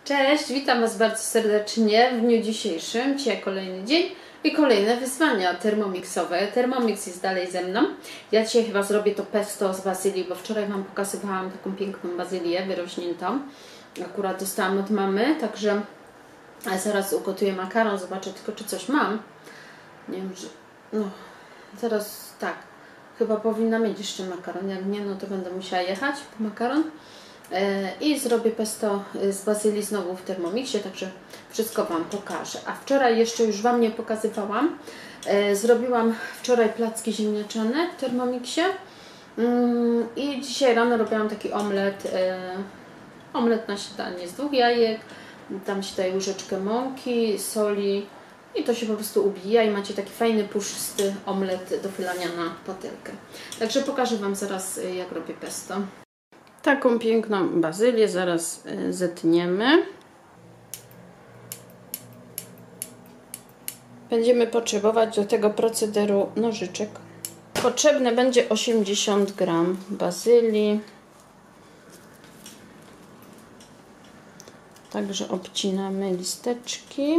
Cześć, witam Was bardzo serdecznie w dniu dzisiejszym. Dzisiaj kolejny dzień i kolejne wyzwania termomixowe. Thermomix jest dalej ze mną. Ja dzisiaj chyba zrobię to pesto z bazylii, bo wczoraj Wam pokazywałam taką piękną bazylię wyrośniętą. Akurat dostałam od mamy, także zaraz ugotuję makaron, zobaczę tylko czy coś mam. Nie wiem, że... No, zaraz tak. Chyba powinna mieć jeszcze makaron. Jak nie, no to będę musiała jechać po makaron. I zrobię pesto z bazylii znowu w Thermomixie, także wszystko Wam pokażę. A wczoraj jeszcze już Wam nie pokazywałam. Zrobiłam wczoraj placki ziemniaczane w Thermomixie. I dzisiaj rano robiłam taki omlet. Omlet na śniadanie z 2 jajek. Tam się daje łyżeczkę mąki, soli. I to się po prostu ubija i macie taki fajny, puszysty omlet do wylania na patelkę. Także pokażę Wam zaraz, jak robię pesto. Taką piękną bazylię zaraz zetniemy. Będziemy potrzebować do tego procederu nożyczek. Potrzebne będzie 80 gram bazylii. Także obcinamy listeczki.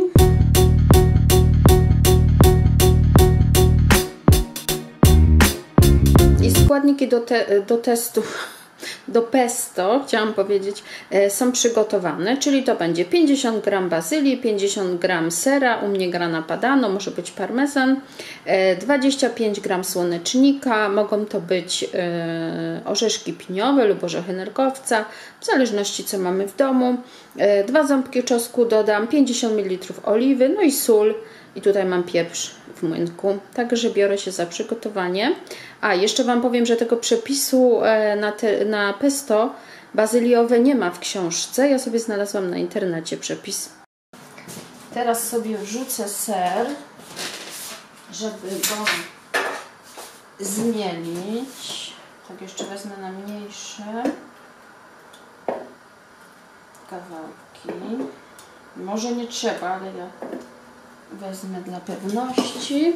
I składniki do testu. Do pesto, chciałam powiedzieć, są przygotowane, czyli to będzie 50 g bazylii, 50 g sera, u mnie grana padano, może być parmezan, 25 g słonecznika, mogą to być orzeszki piniowe lub orzechy nerkowca, w zależności co mamy w domu, 2 ząbki czosnku dodam, 50 ml oliwy, no i sól. I tutaj mam pieprz w młynku, także biorę się za przygotowanie. A jeszcze Wam powiem, że tego przepisu na pesto bazyliowe nie ma w książce. Ja sobie znalazłam na internecie przepis. Teraz sobie wrzucę ser, żeby go zmielić. Tak jeszcze wezmę na mniejsze kawałki. Może nie trzeba, ale ja wezmę dla pewności.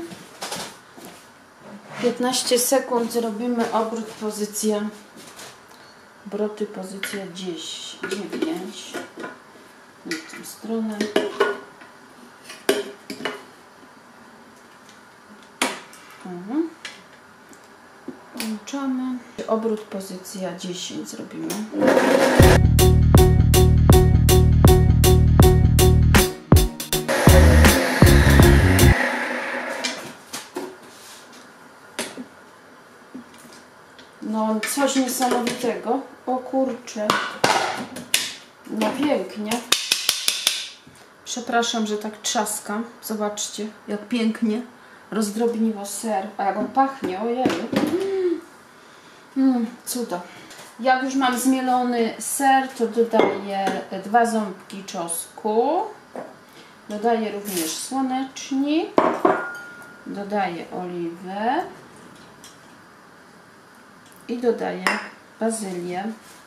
15 sekund zrobimy obrót, pozycja obroty, pozycja 10, 9 w tą stronę. Włączamy. Obrót, pozycja 10 zrobimy. No, coś niesamowitego. O kurczę. No pięknie. Przepraszam, że tak trzaskam. Zobaczcie, jak pięknie rozdrobniło ser. A jak on pachnie, ojej. Cudo. Jak już mam zmielony ser, to dodaję 2 ząbki czosnku. Dodaję również słonecznik. Dodaję oliwę. I dodaję bazylię.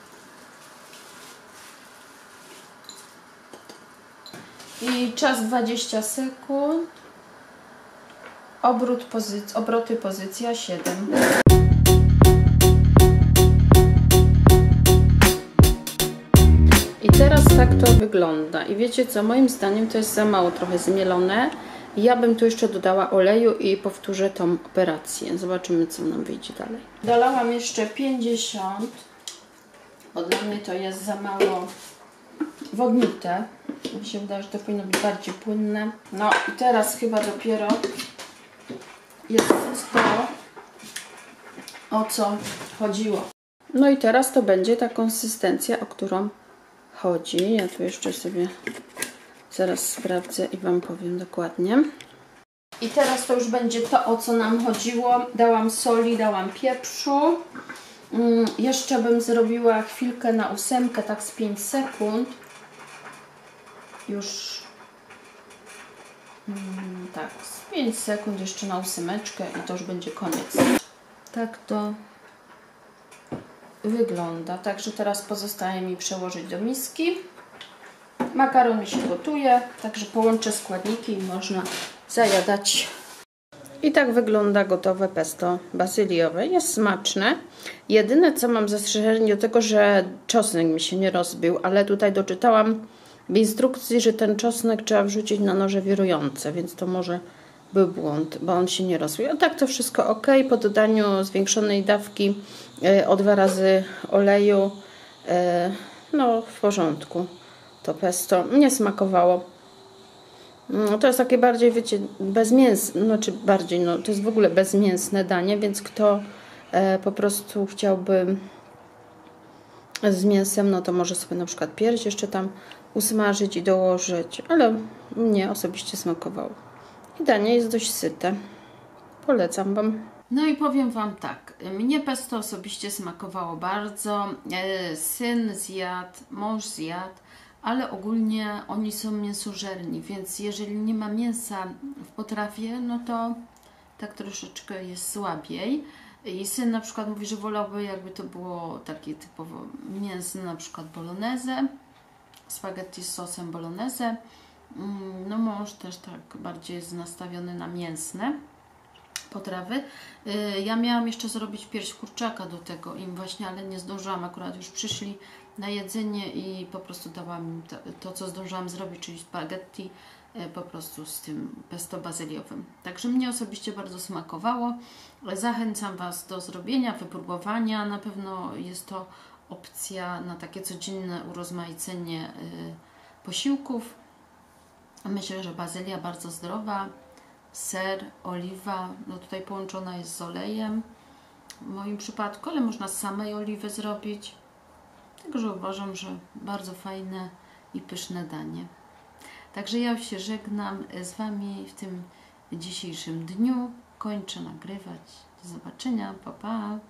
I czas 20 sekund. Obroty pozycja 7. I teraz tak to wygląda. I wiecie co, moim zdaniem to jest za mało trochę zmielone. Ja bym tu jeszcze dodała oleju i powtórzę tą operację. Zobaczymy, co nam wyjdzie dalej. Dolałam jeszcze 50, bo dla mnie to jest za mało wodnite. Mi się wydaje, że to powinno być bardziej płynne. No i teraz chyba dopiero jest to, o co chodziło. No i teraz to będzie ta konsystencja, o którą chodzi. Ja tu jeszcze sobie zaraz sprawdzę i Wam powiem dokładnie. I teraz to już będzie to, o co nam chodziło. Dałam soli, dałam pieprzu. Jeszcze bym zrobiła chwilkę na 8, tak z 5 sekund. Już tak, z 5 sekund jeszcze na 8 i to już będzie koniec. Tak to wygląda. Także teraz pozostaje mi przełożyć do miski. Makaron mi się gotuje, także połączę składniki i można zajadać. I tak wygląda gotowe pesto bazyliowe. Jest smaczne. Jedyne co mam zastrzeżenie do tego, że czosnek mi się nie rozbił, ale tutaj doczytałam w instrukcji, że ten czosnek trzeba wrzucić na noże wirujące, więc to może był błąd, bo on się nie rozwił. A tak to wszystko ok. Po dodaniu zwiększonej dawki o 2 razy oleju, no w porządku. To pesto nie smakowało. No, to jest takie bardziej, wiecie, bezmięsne, znaczy bardziej, no to jest w ogóle bezmięsne danie, więc kto po prostu chciałby z mięsem, no to może sobie na przykład pierś jeszcze tam usmażyć i dołożyć, ale mnie osobiście smakowało. I danie jest dość syte. Polecam Wam. No i powiem Wam tak, mnie pesto osobiście smakowało bardzo. Syn zjadł, mąż zjadł, ale ogólnie oni są mięsożerni, więc jeżeli nie ma mięsa w potrawie, no to tak troszeczkę jest słabiej. I syn na przykład mówi, że wolałby, jakby to było takie typowo mięsne, na przykład bolognese, spaghetti z sosem bolognese. No mąż też tak bardziej jest nastawiony na mięsne potrawy. Ja miałam jeszcze zrobić pierś kurczaka do tego im właśnie, ale nie zdążyłam. Akurat już przyszli na jedzenie i po prostu dałam im to co zdążyłam zrobić, czyli spaghetti po prostu z tym pesto bazyliowym. Także mnie osobiście bardzo smakowało. Zachęcam Was do zrobienia, wypróbowania. Na pewno jest to opcja na takie codzienne urozmaicenie posiłków. Myślę, że bazylia bardzo zdrowa. Ser, oliwa, no tutaj połączona jest z olejem w moim przypadku, ale można z samej oliwy zrobić. Także uważam, że bardzo fajne i pyszne danie. Także ja już się żegnam z Wami w tym dzisiejszym dniu. Kończę nagrywać. Do zobaczenia. Pa, pa.